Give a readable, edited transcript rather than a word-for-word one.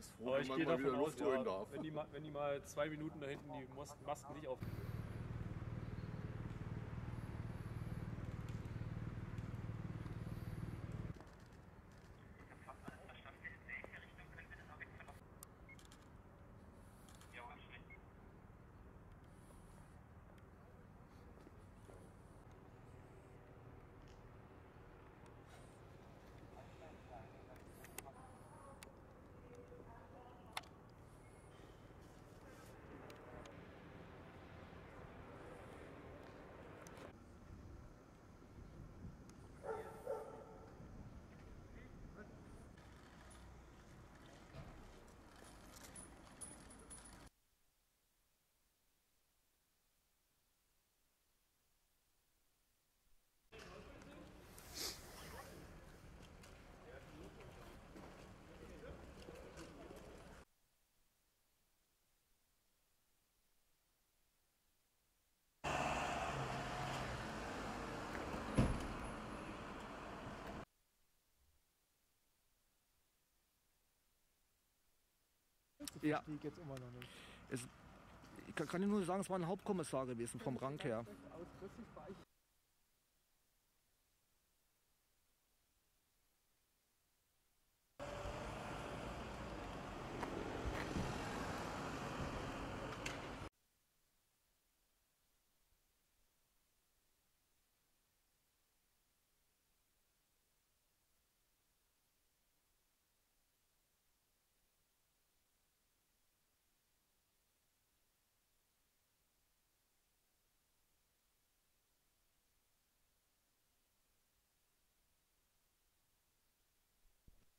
bist froh, Aber wenn ich man gehe mal wieder davon aus, Luft holen ja, darf. wenn die mal 2 Minuten da hinten die Masken nicht auf. Ja. Die jetzt immer noch nicht. Ich kann dir nur sagen, es war ein Hauptkommissar gewesen vom Rang her. Aus Plötzlich war ich